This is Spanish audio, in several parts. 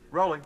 Rolling.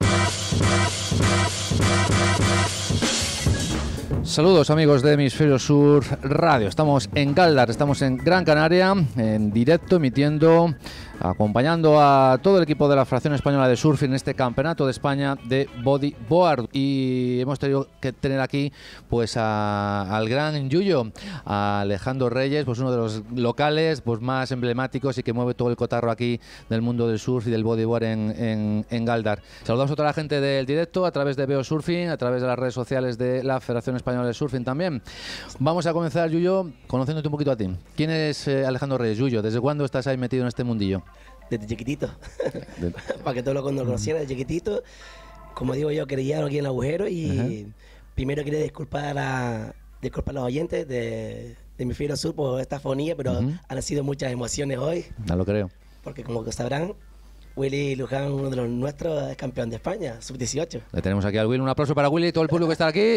Saludos amigos de Hemisferio Sur Radio. Estamos en Galdar, estamos en Gran Canaria, en directo, emitiendo, acompañando a todo el equipo de la Federación Española de Surf en este Campeonato de España de Bodyboard. Y hemos tenido que tener aquí pues al gran Yuyo, a Alejandro Reyes, pues uno de los locales pues más emblemáticos y que mueve todo el cotarro aquí del mundo del surf y del bodyboard en Galdar. Saludamos a toda la gente del directo a través de Veo Surfing, a través de las redes sociales de la Federación Española de Surfing también. Vamos a comenzar, Yuyo, conociéndote un poquito a ti. ¿Quién es Alejandro Reyes? Yuyo, ¿desde cuándo estás ahí metido en este mundillo? Desde chiquitito, para que todos lo conocieran, desde chiquitito. Como digo yo, quería aquí en el agujero y primero quería disculpar a los oyentes de Hemisferio Sur por esta fonía, pero han sido muchas emociones hoy. No lo creo. Porque como sabrán, Willy Luján, uno de los nuestros, es campeón de España, sub-18. Le tenemos aquí al Willy. Un aplauso para Willy y todo el público que está aquí.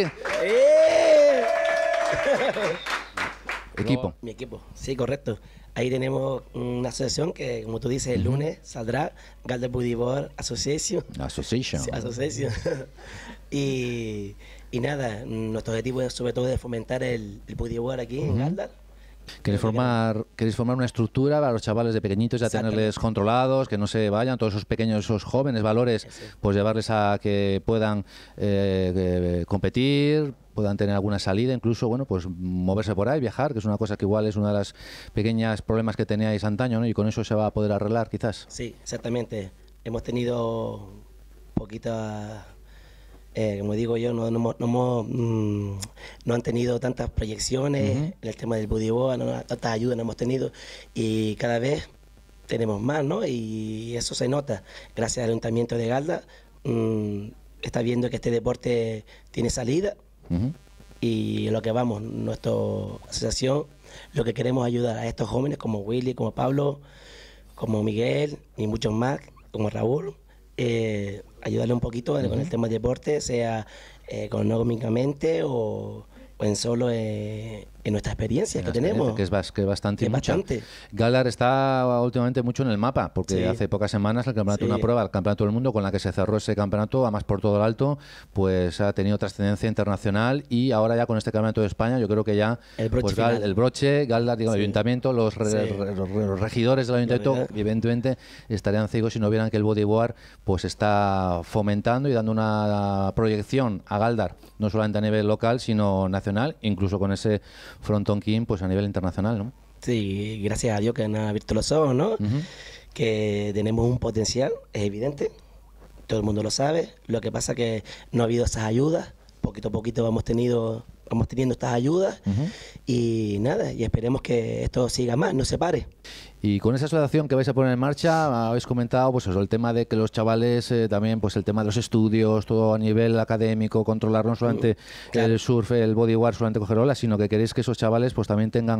Equipo. Mi equipo, sí, correcto. Ahí tenemos una asociación que, como tú dices, el lunes saldrá, Galdar Bodyboard Association. Sí, Association. y nada, nuestro objetivo es sobre todo de fomentar el bodyboard aquí en Galdar. ¿Queréis formar una estructura para los chavales de pequeñitos, ya tenerles controlados, que no se vayan, todos esos pequeños, esos jóvenes valores, pues llevarles a que puedan competir, puedan tener alguna salida, incluso, bueno, pues moverse por ahí, viajar, que es una cosa que igual es una de las pequeñas problemas que teníais antaño, ¿no? Y con eso se va a poder arreglar, quizás. Sí, exactamente. Hemos tenido poquitas... como digo yo, no han tenido tantas proyecciones en el tema del bodyboard, tantas ayudas no hemos tenido y cada vez tenemos más, ¿no? Y eso se nota. Gracias al Ayuntamiento de Galdar, está viendo que este deporte tiene salida y en lo que vamos, nuestra asociación, lo que queremos ayudar a estos jóvenes como Willy, como Pablo, como Miguel y muchos más, como Raúl, ayudarle un poquito con el tema de deporte, sea económicamente o en solo en nuestra experiencia que tenemos. Que es bastante. Galdar está últimamente mucho en el mapa, porque hace pocas semanas el campeonato, una prueba, el campeonato del mundo con la que se cerró ese campeonato, además por todo el alto, pues ha tenido trascendencia internacional y ahora ya con este campeonato de España yo creo que ya el broche, Galdar, digamos, el ayuntamiento, los regidores del ayuntamiento evidentemente estarían ciegos si no vieran que el bodyboard pues está fomentando y dando una proyección a Galdar, no solamente a nivel local sino nacional, incluso con ese frontón King pues a nivel internacional, ¿no? Sí, gracias a Dios que han abierto los ojos, ¿no? Que tenemos un potencial, es evidente, todo el mundo lo sabe. Lo que pasa que no ha habido esas ayudas, poquito a poquito vamos teniendo estas ayudas y nada, y esperemos que esto siga más, no se pare. Y con esa asociación que vais a poner en marcha, habéis comentado pues eso, el tema de que los chavales también, pues el tema de los estudios, todo a nivel académico, controlar no solamente el surf, el bodyboard, solamente coger olas, sino que queréis que esos chavales pues también tengan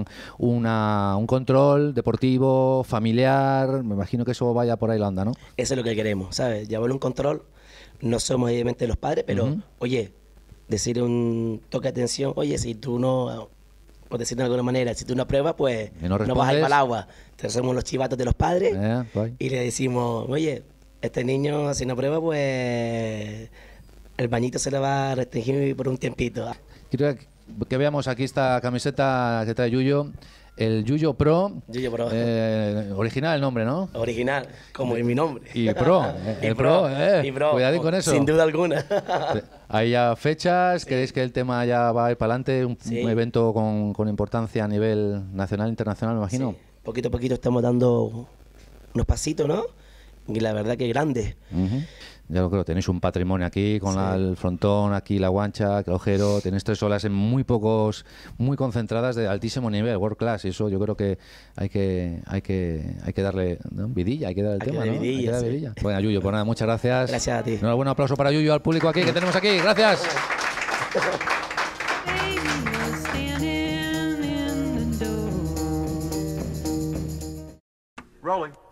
un control deportivo, familiar. Me imagino que eso vaya por ahí la onda, ¿no? Eso es lo que queremos, ¿sabes? Llevar un control, no somos evidentemente los padres, pero oye, decir un toque de atención, oye, si tú no, por decirlo de alguna manera, si tú no apruebas, pues no vas a ir para el agua. Entonces somos los chivatos de los padres y le decimos, oye, este niño si no aprueba, pues el bañito se le va a restringir por un tiempito. Quiero que veamos aquí esta camiseta que trae Yuyo. El Yuyo Pro. Yuyo Pro. Original el nombre, ¿no? Original, como mi nombre. Y Pro. El Pro. Cuidadín con eso. Sin duda alguna. Hay ya fechas, ¿queréis que el tema ya va a ir para adelante? Un evento con importancia a nivel nacional, internacional, me imagino. Sí. Poquito a poquito estamos dando unos pasitos, ¿no? Y la verdad que grande. Ya lo creo, tenéis un patrimonio aquí con el frontón, aquí la guancha, el ojero, tenéis 3 olas en muy concentradas de altísimo nivel, world class, y eso yo creo que hay que darle vidilla, hay que darle el tema, ¿no? Vidilla. Bueno, Yuyo, pues nada, muchas gracias. Gracias a ti. Un aplauso para Yuyo, al público aquí que tenemos aquí, gracias. Rolling.